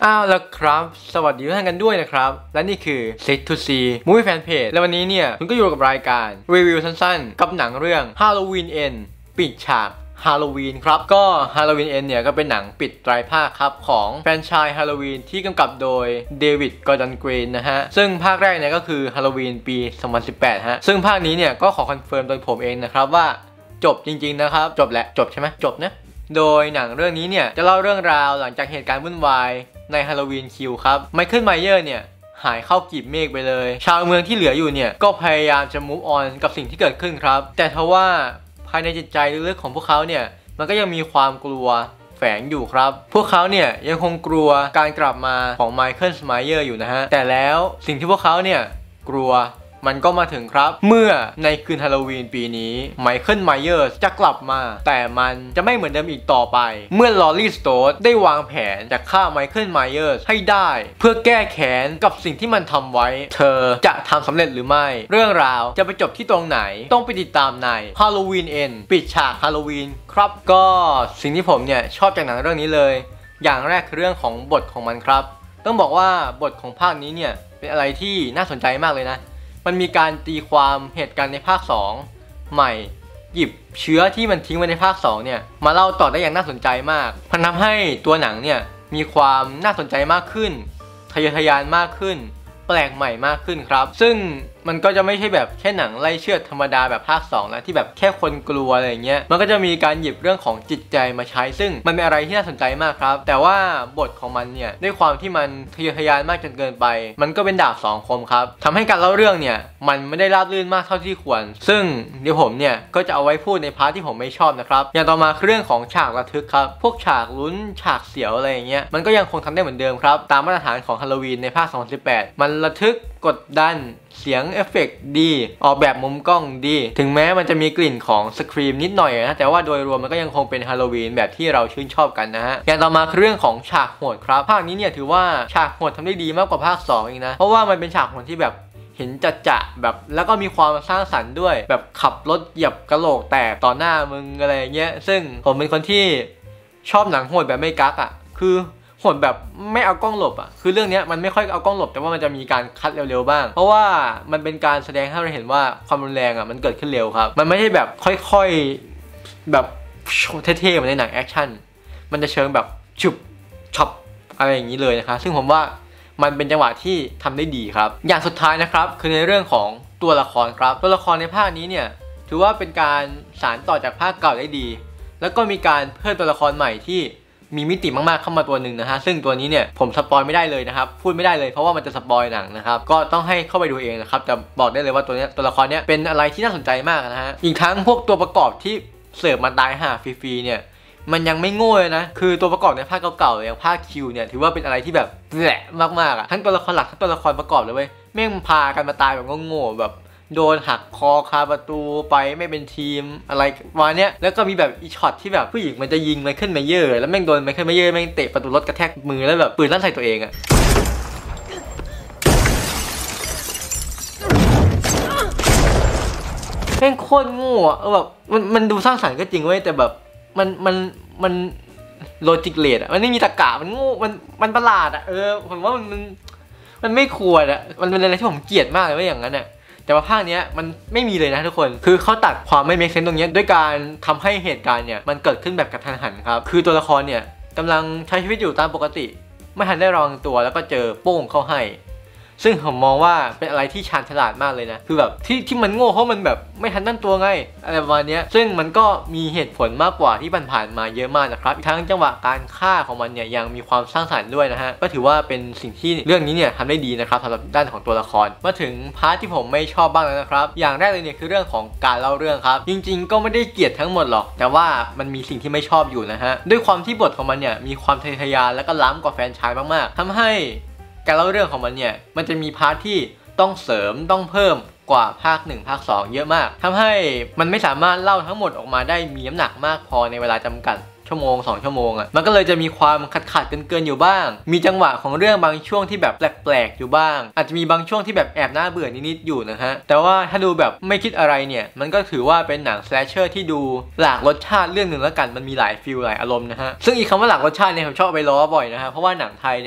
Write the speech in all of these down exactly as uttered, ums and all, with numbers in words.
อ้าวแล้วครับสวัสดีทุกท่านกันด้วยนะครับและนี่คือ Set to See Movie Fan Page และวันนี้เนี่ยคุณก็อยู่กับรายการรีวิวสั้นๆกับหนังเรื่อง Halloween Ends ปิดฉากฮาโลวีนครับก็ Halloween Ends เนี่ยก็เป็นหนังปิดไตรภาคครับของแฟรนไชส์ฮาโลวีนที่กำกับโดยเดวิดกอร์ดอนกรีนนะฮะซึ่งภาคแรกเนี่ยก็คือฮาโลวีนปีสองพันสิบแปดฮะซึ่งภาคนี้เนี่ยก็ขอคอนเฟิร์มโดยผมเองนะครับว่าจบจริงๆนะครับจบแหละจบใช่ไหมจบนะโดยหนังเรื่องนี้เนี่ยจะเล่าเรื่องราวหลังจากเหตุการณ์วุ่นวายในฮาโลวีนคิวครับไมเคิลไมเยอร์เนี่ยหายเข้ากีบเมฆไปเลยชาวเมืองที่เหลืออยู่เนี่ยก็พยายามจะ move on กับสิ่งที่เกิดขึ้นครับแต่ทว่าภายในจิตใจลึกๆของพวกเขาเนี่ยมันก็ยังมีความกลัวแฝงอยู่ครับพวกเขาเนี่ยยังคงกลัวการกลับมาของไมเคิลไมเยอร์อยู่นะฮะแต่แล้วสิ่งที่พวกเขาเนี่ยกลัวมันก็มาถึงครับเมื่อในคืนฮาโลวีนปีนี้ไมเคิลไมเยอร์จะกลับมาแต่มันจะไม่เหมือนเดิมอีกต่อไปเมื่อลอรี่สโตนได้วางแผนจะฆ่าไมเคิลไมเยอร์ให้ได้เพื่อแก้แค้นกับสิ่งที่มันทำไว้เธอจะทำสำเร็จหรือไม่เรื่องราวจะไปจบที่ตรงไหนต้องไปติดตามใน Halloween Ends ปิดฉากฮาโลวีนครับก็สิ่งที่ผมเนี่ยชอบจากหนังเรื่องนี้เลยอย่างแรกคือเรื่องของบทของมันครับต้องบอกว่าบทของภาคนี้เนี่ยเป็นอะไรที่น่าสนใจมากเลยนะมันมีการตีความเหตุการณ์ในภาคสองใหม่หยิบเชื้อที่มันทิ้งไว้ในภาคสองเนี่ยมาเล่าต่อได้อย่างน่าสนใจมากมันทำให้ตัวหนังเนี่ยมีความน่าสนใจมากขึ้นทะเยอทะยานมากขึ้นแปลกใหม่มากขึ้นครับซึ่งมันก็จะไม่ใช่แบบแค่หนังไล่เชือดธรรมดาแบบภาคสองนะที่แบบแค่คนกลัวอะไรเงี้ยมันก็จะมีการหยิบเรื่องของจิตใจมาใช้ซึ่งมันเป็นอะไรที่น่าสนใจมากครับแต่ว่าบทของมันเนี่ยด้วยความที่มันทะเยอทะยานมากจนเกินไปมันก็เป็นดาบสองคมครับทำให้การเล่าเรื่องเนี่ยมันไม่ได้ราบรื่นมากเท่าที่ควรซึ่งเดี๋ยวผมเนี่ยก็จะเอาไว้พูดในพาร์ทที่ผมไม่ชอบนะครับอย่างต่อมาคือเรื่องของฉากระทึกครับพวกฉากลุ้นฉากเสียวอะไรอย่างเงี้ยมันก็ยังคงทำได้เหมือนเดิมครับตามมาตรฐานของฮาโลวีนในภาคสองพันสิบแปดมันระทึกกดดันเสียงเอฟเฟกต์ดีออกแบบมุมกล้องดีถึงแม้มันจะมีกลิ่นของสครีมนิดหน่อยนะแต่ว่าโดยรวมมันก็ยังคงเป็นฮาโลวีนแบบที่เราชื่นชอบกันนะฮะอย่างต่อมาคือเรื่องของฉากโหดครับภาคนี้เนี่ยถือว่าฉากโหดทำได้ดีมากกว่าภาคสองอีกนะเพราะว่ามันเป็นฉากโหดที่แบบเห็นจัดจะแบบแล้วก็มีความสร้างสรรค์ด้วยแบบขับรถเหยียบกระโหลกแตกต่อหน้ามึงอะไรเงี้ยซึ่งผมเป็นคนที่ชอบหนังโหดแบบไม่กักอ่ะคือโหดแบบไม่เอากล้องหลบอ่ะคือเรื่องนี้มันไม่ค่อยเอากล้องหลบแต่ว่ามันจะมีการคัดเร็วๆบ้างเพราะว่ามันเป็นการแสดงให้เราเห็นว่าความรุนแรงอ่ะมันเกิดขึ้นเร็วครับมันไม่ใช่แบบค่อยๆแบบเท่ๆเหมือนในหนังแอคชั่นมันจะเชิงแบบฉุบช็อปอะไรอย่างนี้เลยนะครับซึ่งผมว่ามันเป็นจังหวะที่ทำได้ดีครับอย่างสุดท้ายนะครับคือในเรื่องของตัวละครครับตัวละครในภาคนี้เนี่ยถือว่าเป็นการสานต่อจากภาคเก่าได้ดีแล้วก็มีการเพิ่มตัวละครใหม่ที่มีมิติมากๆเข้ามาตัวหนึ่งนะฮะซึ่งตัวนี้เนี่ยผมสปอยไม่ได้เลยนะครับพูดไม่ได้เลยเพราะว่ามันจะสปอยหนังนะครับก็ต้องให้เข้าไปดูเองนะครับแต่บอกได้เลยว่าตัวนี้ตัวละครเนี้ยเป็นอะไรที่น่าสนใจมากนะฮะอีกทั้งพวกตัวประกอบที่เสิร์ฟมาตายหาฟรีๆเนี่ยมันยังไม่โง่เลยนะคือตัวประกอบในภาคเก่าๆอย่างภาคคิวเนี่ยถือว่าเป็นอะไรที่แบบแหลกมากๆอ่ะทั้งตัวละครหลักทั้งตัวละครประกอบเลยเว้ยแม่งพากันมาตายแบบโง่ๆแบบโดนหักคอคาประตูไปไม่เป็นทีมอะไรมาเนี้ยแล้วก็มีแบบอีช็อตที่แบบผู้หญิงมันจะยิงไมเคิลไมเยอร์แล้วแม่งโดนไมเคิลไมเยอร์แม่งเตะประตูรถกระแทกมือแล้วแบบปืนลั่นใส่ตัวเองอะแม่งโคตรโง่อะแบบมันมันดูสร้างสรรค์ก็จริงเว้ยแต่แบบมันมันมันโลจิกเลสอะมันไม่มีตรรกะมันโง่มันมันประหลาดอะเออผมว่ามันมันมันไม่ควรอะมันเป็นอะไรที่ผมเกลียดมากเลยว่าอย่างนั้นอะแต่ว่าภาคนี้มันไม่มีเลยนะทุกคนคือเขาตัดความไม่เมคเซนส์ตรงนี้ด้วยการทำให้เหตุการณ์เนี่ยมันเกิดขึ้นแบบกระทันหันครับคือตัวละครเนี่ยกำลังใช้ชีวิตอยู่ตามปกติไม่ทันได้ระวังตัวแล้วก็เจอโป้งเข้าให้ซึ่งผมมองว่าเป็นอะไรที่ชาญฉลาดมากเลยนะคือแบบที่ที่มันโง่เพราะมันแบบไม่ทันตั้งตัวไงอะไรประมาณนี้ซึ่งมันก็มีเหตุผลมากกว่าที่ผ่านๆมาเยอะมากนะครับทั้งจังหวะการฆ่าของมันเนี่ยยังมีความสร้างสรรค์ด้วยนะฮะก็ถือว่าเป็นสิ่งที่เรื่องนี้เนี่ยทำได้ดีนะครับสำหรับด้านของตัวละครมาถึงพาร์ทที่ผมไม่ชอบบ้างแล้วนะครับอย่างแรกเลยเนี่ยคือเรื่องของการเล่าเรื่องครับจริงๆก็ไม่ได้เกลียดทั้งหมดหรอกแต่ว่ามันมีสิ่งที่ไม่ชอบอยู่นะฮะด้วยความที่บทของมันเนี่ยมีความทะเยอทะยานและก็ล้ำกว่าแฟรนไชส์มากๆทำให้การเล่าเรื่องของมันเนี่ยมันจะมีพาร์ทที่ต้องเสริมต้องเพิ่มกว่าภาคหนึ่งภาคสองเยอะมากทำให้มันไม่สามารถเล่าทั้งหมดออกมาได้มีน้ำหนักมากพอในเวลาจำกัดชั่วโมงสองชั่วโมงอ่ะมันก็เลยจะมีความขัดขัดเกินๆอยู่บ้างมีจังหวะของเรื่องบางช่วงที่แบบแปลกๆอยู่บ้างอาจจะมีบางช่วงที่แบบแอบน่าเบื่อนิดๆอยู่นะฮะแต่ว่าถ้าดูแบบไม่คิดอะไรเนี่ยมันก็ถือว่าเป็นหนังสแลชเชอร์ที่ดูหลากรสชาติเรื่องหนึ่งแล้วกันมันมีหลายฟีลหลายอารมณ์นะฮะซึ่งอีกคำว่าหลากรสชาติเนี่ยผมชอบไปล้อบ่อยนะฮะเพราะว่าหนังไทยเนี่ย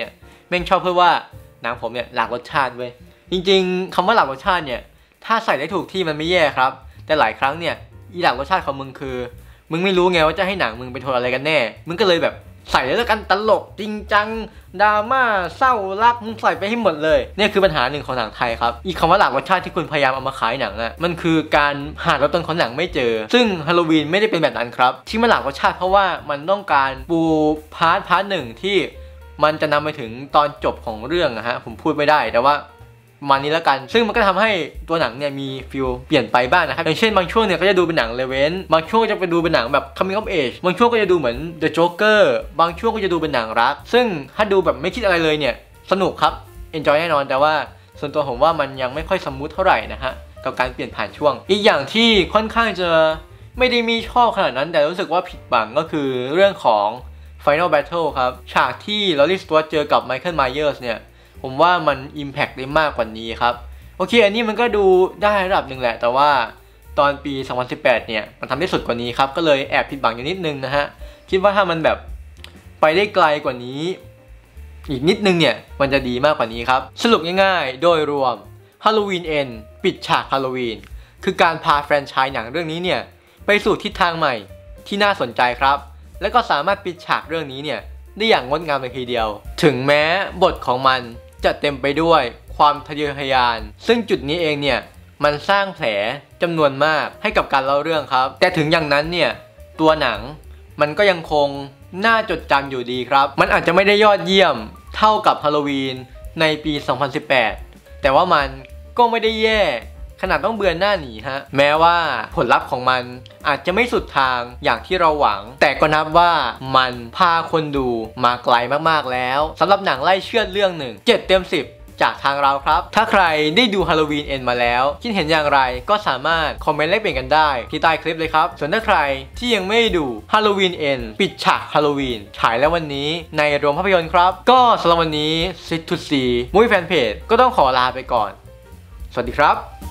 แม่งชอบเพื่อว่าหนังผมเนี่ยหลากรสชาติเว้ยจริงๆคำว่าหลากรสชาติเนี่ยถ้าใส่ได้ถูกที่มันไม่แย่ครับแต่หลายครั้งเนี่ยอีหลากรสชาติของมึงคือมึงไม่รู้ไงว่าจะให้หนังมึงเป็นโทนอะไรกันแน่มึงก็เลยแบบใส่แล้วกันตลกจริงจังดราม่าเศร้ารักมึงใส่ไปให้หมดเลยเนี่ยคือปัญหาหนึ่งของหนังไทยครับอีกคำว่าหลากรสชาติที่คุณพยายามเอามาขายหนังอ่ะมันคือการหาตัวตนของหนังไม่เจอซึ่งฮาโลวีนไม่ได้เป็นแบบนั้นครับที่มันหลากรสชาติเพราะว่ามันต้องการปูพาร์ทพาร์ทหนึ่งที่มันจะนำไปถึงตอนจบของเรื่องนะฮะผมพูดไม่ได้แต่ว่ามานี้แล้วกันซึ่งมันก็ทำให้ตัวหนังเนี่ยมีฟิลเปลี่ยนไปบ้างนะครับอย่างเช่นบางช่วงเนี่ยก็จะดูเป็นหนังเลเวนบางช่วงก็จะไปดูเป็นหนังแบบ coming of age บางช่วงก็จะดูเหมือน The Joker บางช่วงก็จะดูเป็นหนังรักซึ่งถ้าดูแบบไม่คิดอะไรเลยเนี่ยสนุกครับ enjoy แน่นอนแต่ว่าส่วนตัวผมว่ามันยังไม่ค่อยสมูทเท่าไหร่นะฮะกับการเปลี่ยนผ่านช่วงอีกอย่างที่ค่อนข้างจะไม่ได้มีชอบขนาดนั้นแต่รู้สึกว่าผิดหวังก็คือเรื่องของ Final Battle ครับฉากที่ลอรีสตูวัตเจอกับไมเคิล ไมเยอร์สเนี่ยผมว่ามัน impact ได้มากกว่านี้ครับโอเคอันนี้มันก็ดูได้ระดับหนึ่งแหละแต่ว่าตอนปีสองพันสิบแปดเนี่ยมันทำได้สุดกว่านี้ครับก็เลยแอบผิดหวังอยู่นิดนึงนะฮะคิดว่าถ้ามันแบบไปได้ไกลกว่านี้อีกนิดนึงเนี่ยมันจะดีมากกว่านี้ครับสรุปง่ายๆโดยรวม Halloween Ends ปิดฉาก Halloween คือการพาแฟรนไชส์หนังเรื่องนี้เนี่ยไปสู่ทิศทางใหม่ที่น่าสนใจครับและก็สามารถปิดฉากเรื่องนี้เนี่ยได้อย่างงดงามเลยทีเดียวถึงแม้บทของมันจะเต็มไปด้วยความทะเยอทะยานซึ่งจุดนี้เองเนี่ยมันสร้างแผลจำนวนมากให้กับการเล่าเรื่องครับแต่ถึงอย่างนั้นเนี่ยตัวหนังมันก็ยังคงน่าจดจำอยู่ดีครับมันอาจจะไม่ได้ยอดเยี่ยมเท่ากับฮาโลวีนในปีสองพันสิบแปดแต่ว่ามันก็ไม่ได้แย่ขนาดต้องเบือนหน้าหนีฮะแม้ว่าผลลัพธ์ของมันอาจจะไม่สุดทางอย่างที่เราหวังแต่ก็นับว่ามันพาคนดูมาไกลมากๆแล้วสำหรับหนังไล่เชือดเรื่องหนึ่งเจ็ดเต็มสิบจากทางเราครับถ้าใครได้ดู Halloween Ends มาแล้วคิดเห็นอย่างไรก็สามารถคอมเมนต์แลกเปลี่ยนกันได้ที่ใต้คลิปเลยครับส่วนถ้าใครที่ยังไม่ได้ดู Halloween Ends ปิดฉาก Halloween ฉายแล้ววันนี้ในโรงภาพยนตร์ครับก็สำหรับวันนี้ Sit to See Movie Fan Page ก็ต้องขอลาไปก่อนสวัสดีครับ